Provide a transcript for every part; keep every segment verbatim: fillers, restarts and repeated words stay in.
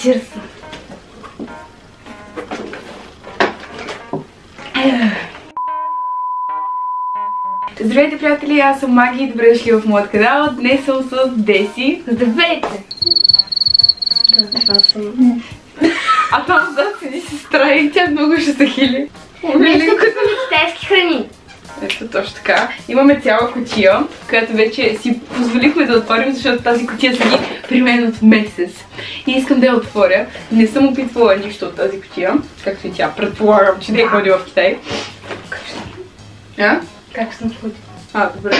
Чирс. Здравейте, приятели, аз съм Маги и добре дошли в моят канал. Днес съм с Деси. Здравейте! А там зад седи сестра и тя много ще се хили. Нещо като китайски храни. Ето точно така. Имаме цяла кутия, която вече си позволихме да отворим, защото тази кутия седи при мен от месец. И искам да я отворя. Не съм опитвала нищо от тази кутия, както и тя. Предполагам, че не е ходила в Китай. Как ще? А? Как съм ходила? А, добре.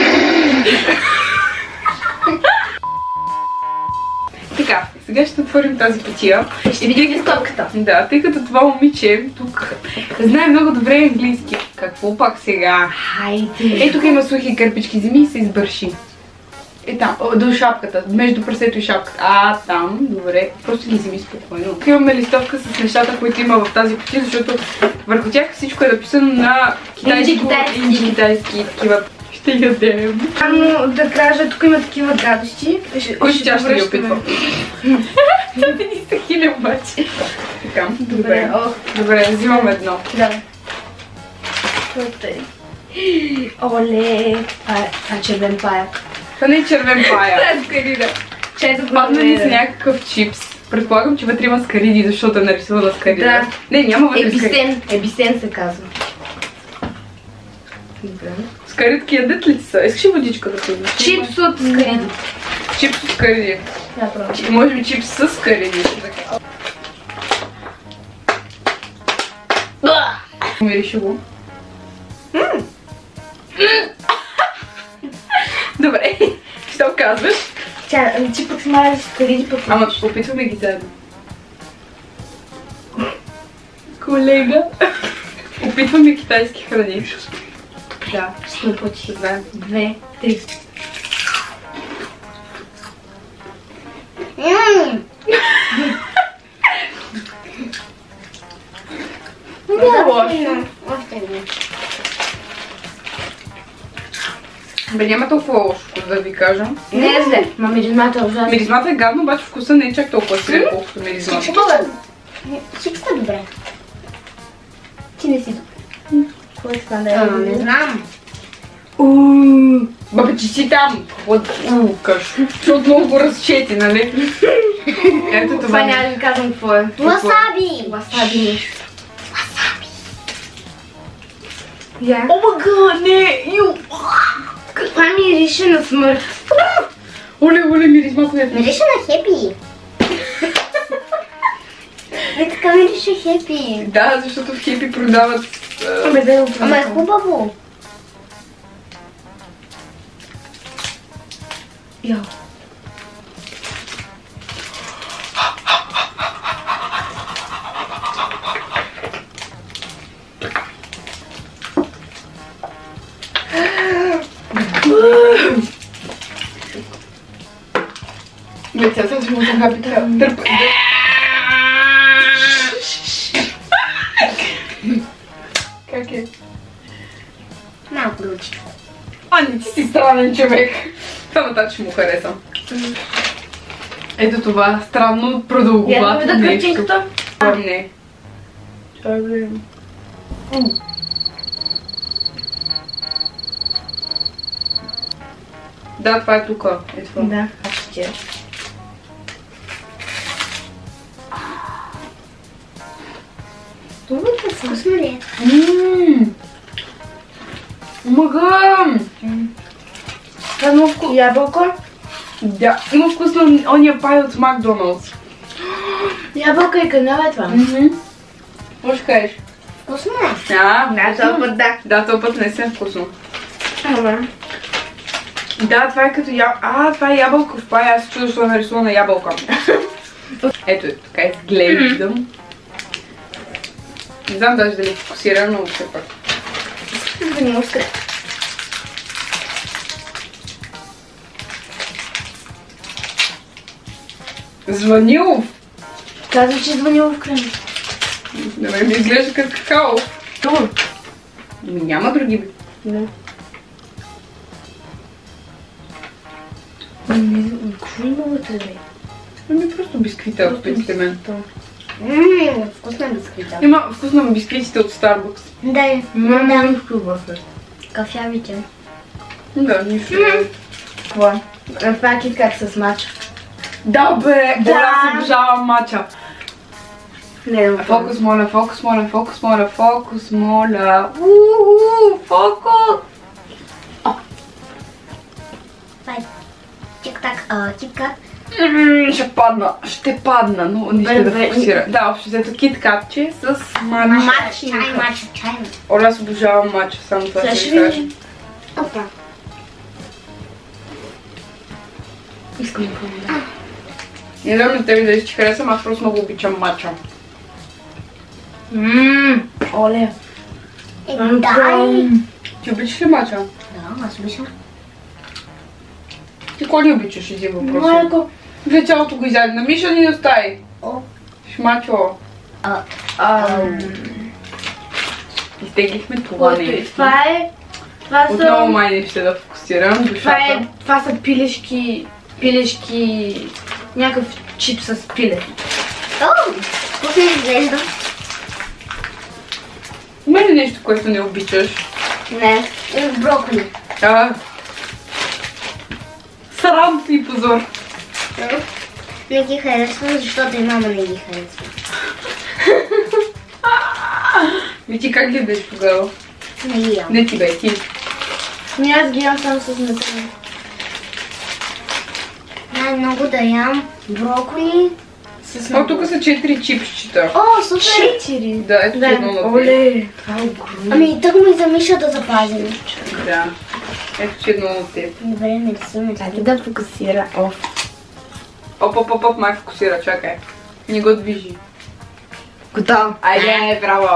Така, сега ще отворим тази кутия. Ще видим листовката. Да, тъй като това момиче тук знае много добре английски. Какво пак сега? Хайде. Е, тук има сухи кърпички, вземи и се избърши. Е там, о, до шапката, между прасето и шапката. А, там, добре. Просто ги вземи спокойно. Тук имаме листовка с нещата, които има в тази кутия, защото върху тях всичко е написано на китайски и китайски такива. Ще ядем. Само да кажа, тук има такива гадости. Които тя ще ги опитва. Тя не ни се хиля обаче. Така, добре. Добре, взимам едно. Да. Оле, това е червен паяк. Това не е червен паяк. Това е скарина. Чето Падна ни с някакъв чипс. Предполагам, че вътре има скариди, защото е нарисувана скарина. Да. Не, няма вътре скариди. Ебисен. Ебисен се казва. Добре. Скаритки ядат ли ти са? Искаш ли водичка да пиеш? Чипс от скариди. Чипс от скариди. Да, правда. Може би чипс с скариди. Мириши го. Добре, що казваш? Тя, ти пък смаляш скариди, пък... Ама опитваме ги заедно. Колега. Опитваме китайски храни. Да. Сто пъти. Два, две, три. Не е лошо. Бе, няма толкова лошо, да ви кажа. Не е зле, ма миризмата е ужасна. Миризмата е гадно, обаче вкуса не е чак толкова силен, колкото миризмата. Всичко е добре. Ти не си добре. Кой е това да е? Не знам. Ууу, бабе, че си там. Ууу, каш. Защото много го разчети, нали? Ето това. Това няма да ви казвам какво е. Васаби! Васаби нещо. Васаби! Я. Омага, не, ю. Каква мирише на смърт? Оле, оле, миризмата е. Мирише на хепи. Не така мирише хепи. Да, защото в Хепи продават... Ама да го Ама е хубаво. Яо. Бе, тя съм си му захапи така. Дърпа. Как е? Малко лучи. А, не ти си странен човек. Това натаче му хареса. Ето това, странно продълговато да нещо. картинката? Не. Чай бе. Да, това е тук. Е това. Да, аз ще. Това е вкусно ли? Ммм. Мага. Това е много вкусно. Ябълко? Да, много вкусно ония пай от Макдоналдс. Ябълка и канал е това. Мхм. Какво ще кажеш? Вкусно е. А, Да, този път да. да, този път не е вкусно. Ама. Да, това е като ябълка. А, това е ябълка в пая. Аз се чудя, защо е нарисувана ябълка. Ето, така изглеждам. Не знам даже дали е фокусирано, но все пак. Ванилска. Звънилов. Казва, че звънило в кръм. Да ме ми изглежда като какао. Това. Ми няма други. Да. Какво има вътре? Ами просто бисквита, ако питате мен. Ммм, вкусна бисквита. Има вкусно на бисквитите от Starbucks. Да, Мама, нищо вътре. кафявите. Да, нищо. Това е. Това е киткат с мача. Да бе, Да. Оля, аз обожавам мача. Не, не, Фокус, моля, фокус, моля, фокус, моля, фокус, моля. Уу, фокус! Това е тик-так, тик-кат. М, Ще падна, ще падна, но не ще да Бе, бе, фокусира. Да, общо взето киткатче с мача. Мач, чай, мача, чай. Оля, аз обожавам мача, само това Сега ще ще ви кажа. видим. Опа. Искам да пробвам. Не знам на тебе дали ще харесам, аз просто много обичам мача. Ммм, оле. Е, дай. Ти обичаш ли мача? Да, аз обичам. Ти кой ли обичаш, един въпрос? Майко. Вие цялото го изяде. На Миша ни остави. О. Шмачо. А, Ам, Изтеглихме това което е? нещо. Това е... Това Отново са... май не ще да фокусирам Това, душата. е, това са пилешки... Пилешки... Някакъв чип с пиле. о, вкусно изглежда. Има ли нещо, което не обичаш? Не, е броколи. А, срам си и позор. Не ги харесвам, защото и мама не ги харесва. Ви ти как гледаш тогава? Не ги ям. Не ти бе, ти. Ми аз ги ям само с сметана. Най-много да ям броколи. С О, тук са четири чипсчета. О, супер! четири. Да, ето ти едно Да, на теб. оле. Това е огромно. Ами, тък ми за Миша да запазим. Да. Ето ти едно на теб. Добре, не рисуваме. Чакай да фокусира. О, Оп, оп, оп, оп, май фокусира, чакай. Не го движи. готово. Айде, браво.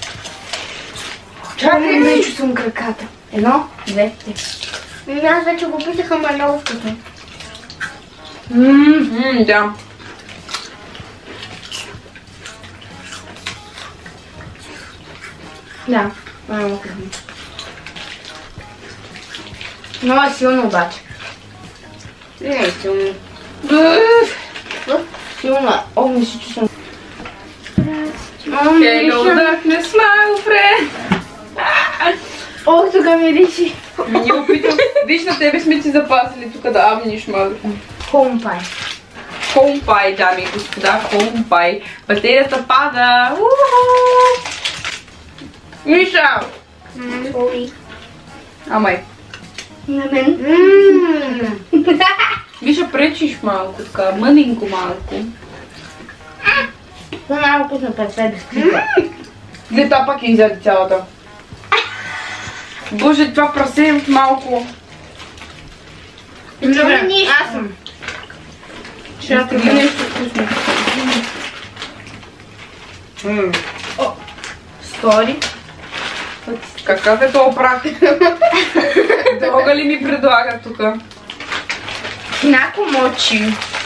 Чакай да изчувствам краката. Едно, две, три. Ами, аз вече го питах, ама е много вкусно. Ммм. Ммм, да. Да, това е много хубаво. Много е силно обаче. Не е силно. Силно е. О, не си чувствам. Hello, darkness, my friend. О, тук мириши. Ми не опитам. Виж, на тебе сме ти запазили тук да авниш малко. Компай. Компай, дами и господа, компай. Батерията пада. Уху! Миша! Ой. Амай. На мен. Ммм. Миша, пречиш малко така, мъненко малко. Това е много вкусно, петдесет бисквита. Гледа пак я изяде цялата. Боже, това прасе е от малко. Добре, нищо. аз съм. Ще направи нещо вкусно. Ммм. Стори. Какъв е този прах? Дрога ли ми предлага тук? Кинако мочи.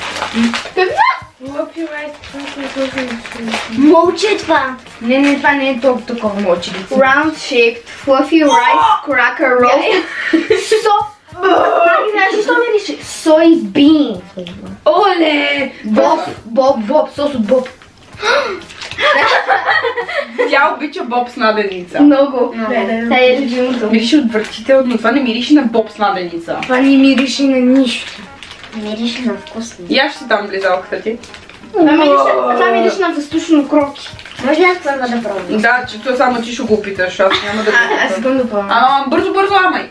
Лъпи райс. Мълчи това. Не, не, това не е толкова такова мочи. Round shaped fluffy rice cracker roll. So... Мами, знаеш защо мирише? Soybean. Оле! Боб, боб, боб, сос от боб. Тя обича боб с наденица. Много. Да, Това е любимото. Мирише отвратително, това не мирише на боб с наденица. Това не мирише на нищо. Мирише на вкусно. И аз ще там близалката ти. Това мирише, това мирише на въздушно кроки. Може ли аз първа да пробвам? Да, че то само ти ще го опиташ, аз няма да го А, аз опитам. искам да пробвам. А, бързо, бързо, амай!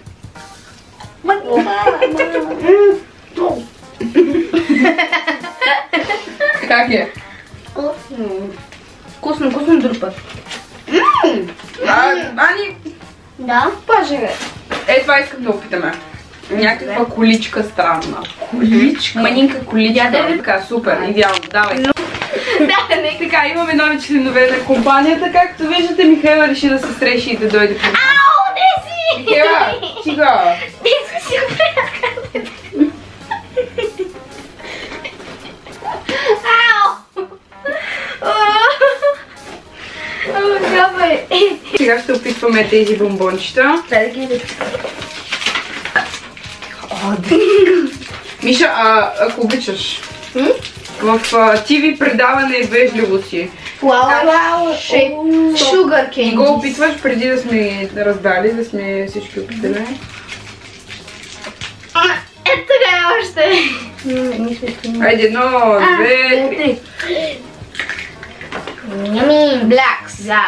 Как е? Вкусно, вкусно друг път. А, Ани, Да. Паже, бе. е това искам да опитаме. Някаква количка странна. Количка. Манинка количка. Я да ви- Така, супер, идеално, давай. Да, не. Така, имаме нови членове на компанията. Както виждате, Михайла реши да се срещи и да дойде при нас. Ау, не си! Михайла, стига! Не си си приятел. Ау! О, давай. Сега ще опитваме тези бомбончета. Дай да ги видя. Миша, а, ако обичаш, в ти ви предаване и вежливо си. Flower shape sugar cane. И го опитваш преди да сме раздали, да сме всички опитали. Ето така е още. Айде, едно, две, три. Нями. Блякс. Блак.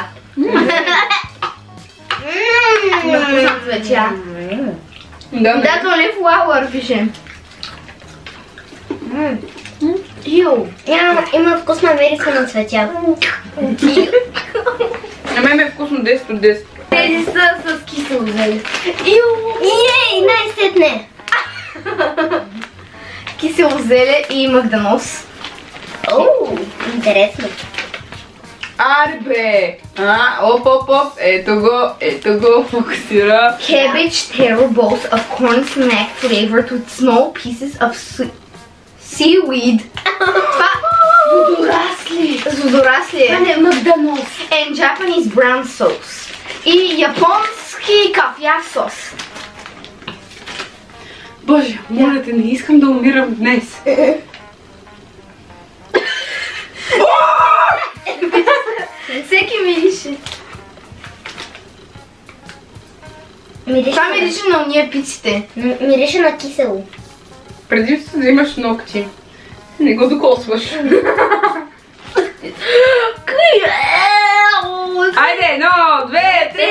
На вкусна цветя. Да, Да, то не flower пише. Йоу. Няма, има вкусна верица на цветя. на мен е вкусно десет от десет. Тези са с кисело зеле. Йоу. Ей, най-сетне. Кисело зеле и магданос. Оу, интересно. Аре бе! А, оп, оп, оп, ето го, ето го, фокусира. Cabbage taro balls of corn snack flavored with small pieces of se- seaweed. Това водорасли. С водорасли е. е магданос. And Japanese brown sauce. И японски кафяв сос. Боже, моля те, не искам да умирам днес. Всеки мирише. Мирише Това на- мирише на уния пиците. М- Мирише на кисело. Преди да имаш ногти, не го докосваш. Айде, едно, две, три.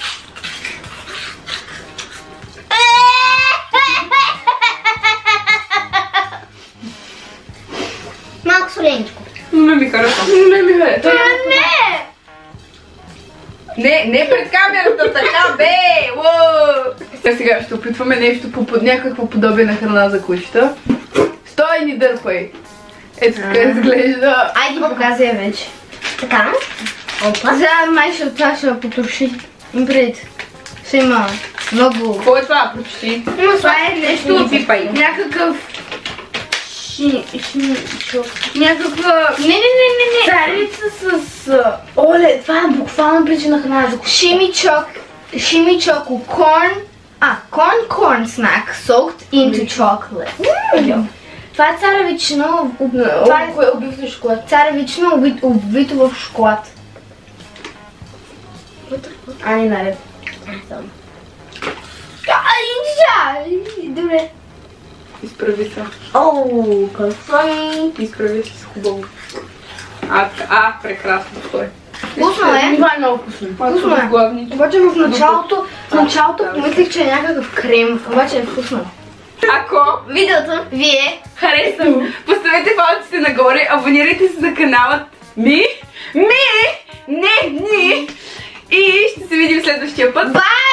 Малко соленичко. Не ми харесва. Не ми харесва. Не! Не, не пред камерата, така бе! Уоу! Сега, сега ще опитваме нещо по под някакво подобие на храна за кучета. Стой, ни дърпай! Ето така изглежда. Айде показай вече. Така. Опа. За май ще това ще я потроши. Пред. Ще има много. Какво е това? Прочети. Това е нещо. Не пипай. Някакъв. Ши... Шимичок. Някаква... Не, не, не, не, не. Царица с... а, Оле, това е буквално причина храна за кучета. Шимичок. Шимичоко. Corn... А, corn corn snack soaked into chocolate. Йо. Това е царевично... Това е обвито в шоколад. Царевично обвито- обвито в шоколад. А, не наред. Ай, ай, добре. Изправи се. Оу, какво? Изправи се хубаво. А, а, прекрасно, стой. Вкусно е. Това е много вкусно. Вкусно е. Главните. Обаче в началото, в началото да. помислих, че е някакъв крем, обаче е вкусно. Ако Видеото вие хареса, поставете палците нагоре, абонирайте се за каналът ми, ми, не, ни и ще се видим следващия път. Бай!